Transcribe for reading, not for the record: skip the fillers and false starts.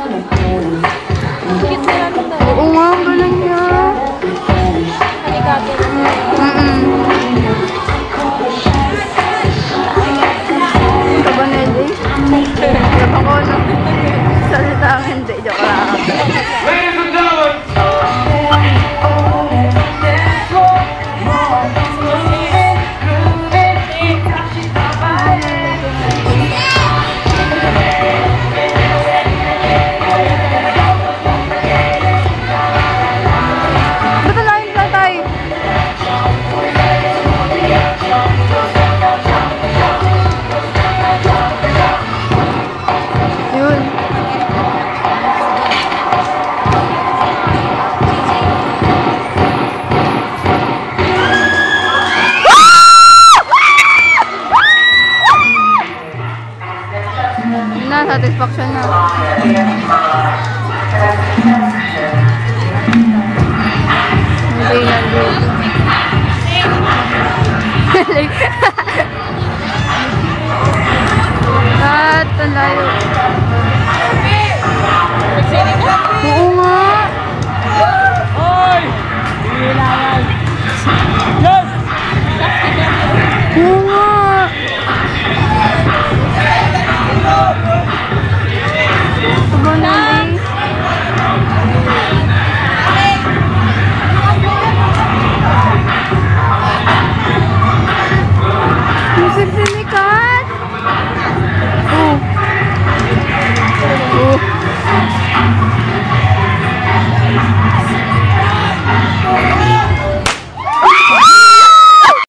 Cute na natin na. Oo nga, ang galing niya. Halikatin. Ito ba, Nelly? Labang ko na. Salita ang hindi. Joke lang. Ladies and gentlemen! Satisfaction na. Hindi na dito. At ang layo.